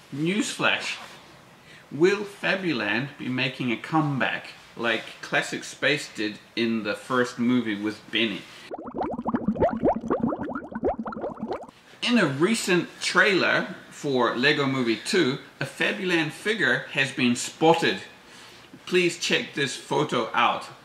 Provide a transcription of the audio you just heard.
Newsflash. Will Fabuland be making a comeback like Classic Space did in the first movie with Benny? In a recent trailer for LEGO Movie 2, a Fabuland figure has been spotted. Please check this photo out.